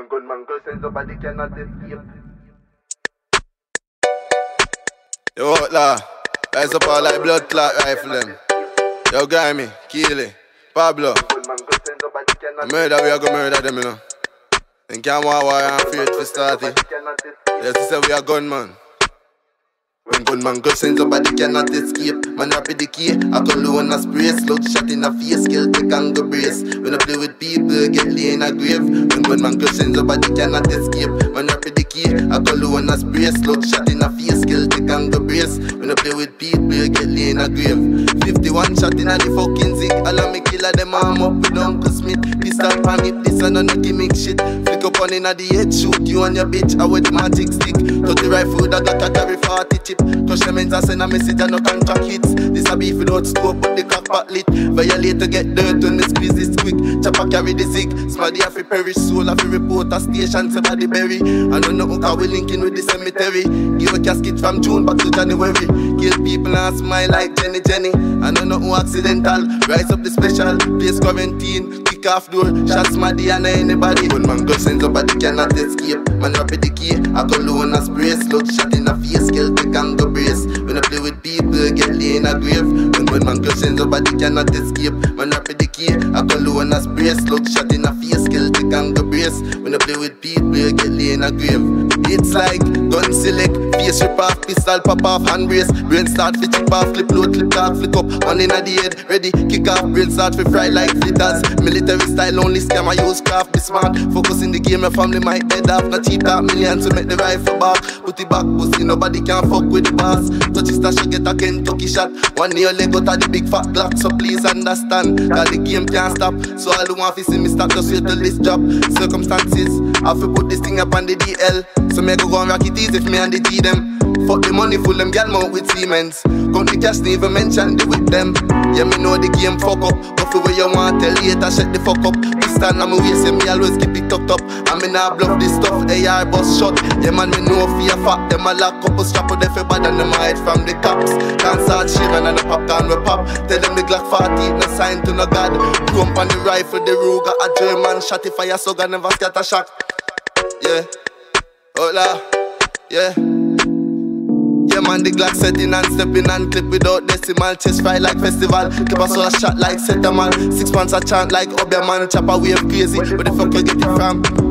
gunman girl sends nobody cannot escape. Yo, outlaw, rise up all like blood clot rifle them. Yo, Grimy, Keely, Pablo. Murder, we are gonna murder them, you know. And can't want war and fear to start it. Yes, we say we are gunman. When gunman go send somebody cannot escape. Man rapid decay, I call low on a spray. Slug shot in a face, kill take and go brace. When I play with people, get lay in a grave. When gunman go send somebody cannot escape. Man rapid decay, I call low on a spray. Slug shot in a face, kill take and go brace. When I play with people, get lay in a grave. 51 shot in a the fucking zig. All of me killer them arm up with Uncle Smith. Pistol pan it, this and no gimmick shit. Flick up on inna the head, shoot you and your bitch. I with the magic stick. Touch the rifle that got a carry 40 chip. Touch the men's and send a message and no contract hits. This a beef without stove but the cock pot lit. Violate to get dirt when me squeeze this quick. Chopper carry the zig. Smaddy have to perish, soul have to report a station. Somebody bury. I don't know how we linking with the cemetery. Give a casket from June back to January. Kill people and smile like Jenny. I don't know who accidental. Rise up the special. Place quarantine. Kick off door. Shots Smaddy and anybody. Gunman go send somebody cannot escape. Man rapid decay. I go low on a spray. Slug shot in a face. Kill take and go brace. When I play with people, get lay in a grave. When gunman go send somebody cannot escape. Man rapid decay. I go low on a spray. Slug shot in a face. Kill take and go brace. When I play with people, get lay in a grave. It's like gun select. Face rip off, pistol pop off, hand brace. Brain start fi chip off, flip load, clip off, flick up. One inna the head, ready, kick off. Brain start fi fry like fritters. Military style only scam, I use craft, be smart. Focus in the game, your family might dead off. Not cheap that millions to make the rifle back. Put it back, pussy, nobody can fuck with the boss. Touch it, stash, get a Kentucky shot. One near leg out of the big fat Glock, so please understand. Cause the game can't stop, so all who want to see me stop, just wait till this drop. Circumstances, I have to put this thing up on the DL. So me go and rock it easy if me and the G them. Fuck the money full them gal mouth with Siemens. Count the cash, never mention the with them. Yeah, me know the game fuck up. Go for where you want, tell later, shut the fuck up. This time I'm a waste, me always keep it tucked up. I me nah bluff this stuff, AR bust shot. Yeah man, me know fear fact. Them a lock up a strap with every bad and them hide from the cops. Can't start shivering and the popcorn we pop. Tell them the Glock 40, no sign to no God. Jump on the rifle, the Ruger, a German shot. If I so God never scatter shock. Yeah, hola, yeah. Yeah man, the Glock setting and stepping and clip without decimal. Chest fry like festival. Keep a soul shot like Settaman. 6 months a chant like Obeah man. Chopper wave crazy, where the fuck you get it from?